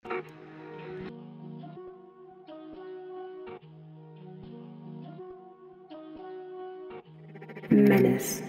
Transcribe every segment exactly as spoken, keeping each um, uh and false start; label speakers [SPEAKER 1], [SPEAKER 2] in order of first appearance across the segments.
[SPEAKER 1] Menace.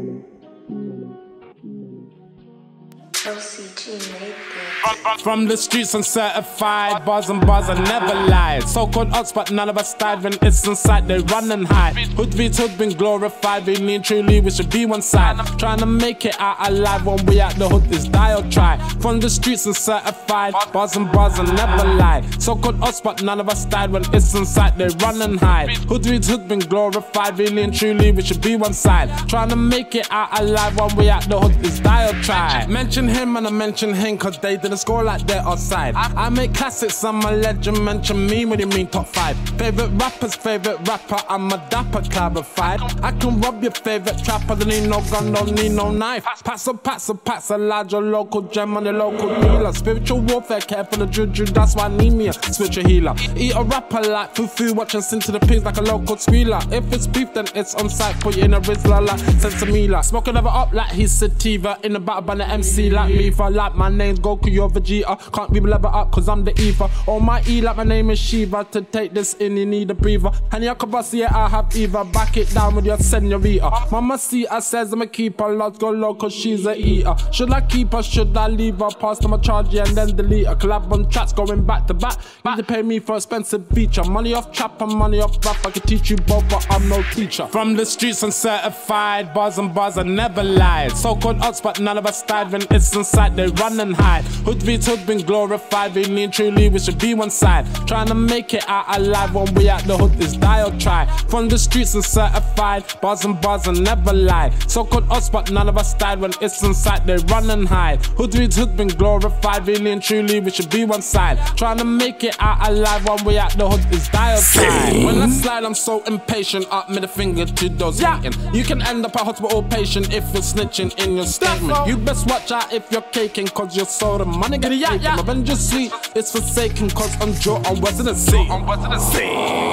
[SPEAKER 2] L C G made this.
[SPEAKER 3] From the streets I'm certified, bars and bars I never lied. So-called odds but none of us died. When it's inside they run and hide. Hood beats hood been glorified. Really and truly we should be one side. Trying to make it out alive when we out the hood is die or try. From the streets I'm certified, bars and bars I never lied. So-called odds but none of us died. When it's inside they run and hide. Hood beats hood been glorified. Really and truly we should be one side. Trying to make it out alive when we out the hood is die or try. Mention him and I mention him cause they didn't score like they're outside. I make classics, I'm a legend. Mention me when you mean top five. Favorite rappers, favorite rapper, I'm a dapper clarified. I can rob your favorite trapper, don't need no gun, don't need no knife. Packs of packs of packs, a large your local gem on the local dealer. Spiritual warfare, care for the juju, that's why I need me a spiritual healer. Eat a rapper like fufu, watching sin to the pigs like a local squealer. If it's beef then it's on site, put you in a Rizla like Sensimila. Smoking never up like he's sativa, in the battle by the M C like me. For like my name's Goku, you're Vegeta. Can't be level up cause I'm the Eva. Oh my E like my name is Shiva. To take this in you need a breather. And you can see it, I have Eva. Back it down with your senorita. Mama see I says I'm a keeper. Let's go low cause she's a eater. Should I keep her, should I leave her? Pass to my charge and then delete her. Collab on tracks going back to back. Need to pay me for expensive feature. Money off trap and money off rap. I can teach you both but I'm no teacher. From the streets I'm certified. Bars and bars I never lied. So-called odds but none of us died. When it's inside they run and hide. Hood beats hood been glorified. Really and truly we should be one side. Trying to make it out alive when we out the hood is die or try. From the streets and certified. Bars and bars I never lie. So-called us but none of us died. When it's inside they run and hide. Hood beats hood been glorified. Really and truly we should be one side. Trying to make it out alive when we out the hood is die or try. When I slide I'm so impatient. Up middle finger to those hating. You can end up a hospital patient if you're snitching in your statement. You best watch out if you're caking cause you're so the money get yeah, yeah. Revenge is sweet, it's forsaken cause I'm Joe, I'm West of the Sea. I'm West of the Sea.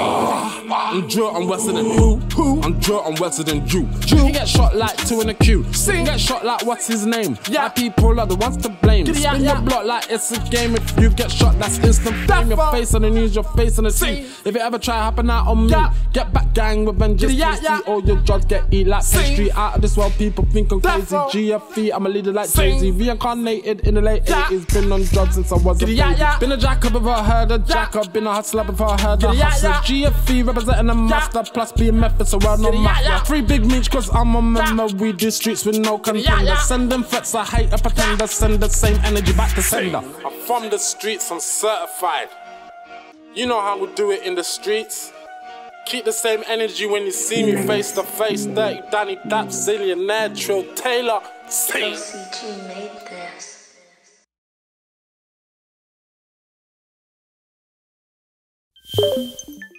[SPEAKER 3] I'm Joe, I'm West of the who? Who? I'm Joe, I'm West of the Jew. You get shot like two in a queue. Sing. Get shot like what's his name? Yeah. My people are the ones to blame. Spin yeah, yeah. your block like it's a game. If you get shot, that's instant fame. Your face on the news, your face on the scene. If it ever try happen out on me, yeah. Get back gang, revenge is yeah, yeah. All your drugs get eat like pastry. Out of this world, people think I'm crazy. G F E, I'm a leader like Jay-Z. Reincarnated in the late yeah. eighties. Been on drugs since I was a baby. Yeah, yeah. Been a jacker before I heard a jacker. Yeah. Been a hustler before I heard a yeah, hustler. Yeah. G F E representing a master. Yeah. Plus being Memphis around no yeah, mafia. Yeah. Free big meat cause I'm a member. Yeah. We do streets with no contender. Yeah, yeah. Send them threats, I hate a pretender. Send the same energy back to sender. I'm from the streets, I'm certified. You know how we do it in the streets. Keep the same energy when you see me face to face. Dirty Danny, Dapz, Zillionaire, Trill, Taylor.
[SPEAKER 2] L C G made this.